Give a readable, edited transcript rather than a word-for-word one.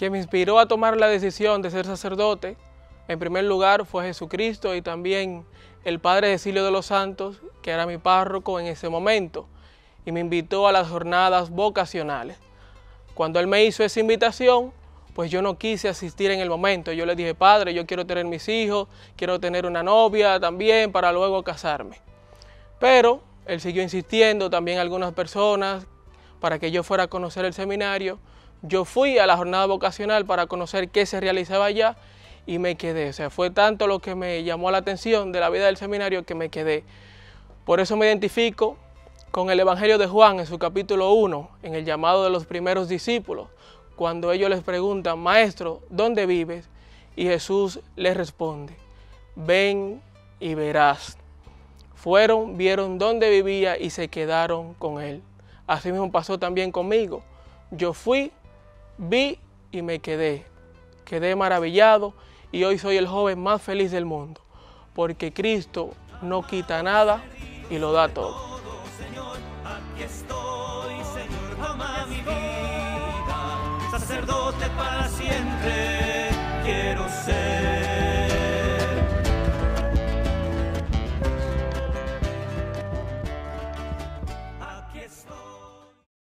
Quien me inspiró a tomar la decisión de ser sacerdote, en primer lugar, fue Jesucristo y también el Padre Cecilio de los Santos, que era mi párroco en ese momento, y me invitó a las jornadas vocacionales. Cuando él me hizo esa invitación, pues yo no quise asistir en el momento. Yo le dije: Padre, yo quiero tener mis hijos, quiero tener una novia también para luego casarme. Pero él siguió insistiendo, también algunas personas, para que yo fuera a conocer el seminario. Yo fui a la jornada vocacional para conocer qué se realizaba allá y me quedé. O sea, fue tanto lo que me llamó la atención de la vida del seminario que me quedé. Por eso me identifico con el Evangelio de Juan en su capítulo 1, en el llamado de los primeros discípulos, cuando ellos les preguntan: Maestro, ¿dónde vives? Y Jesús les responde: ven y verás. Fueron, vieron dónde vivía y se quedaron con él. Así mismo pasó también conmigo. Yo fui, vi y me quedé. Quedé maravillado y hoy soy el joven más feliz del mundo, porque Cristo no quita nada y lo da todo. Señor, aquí estoy.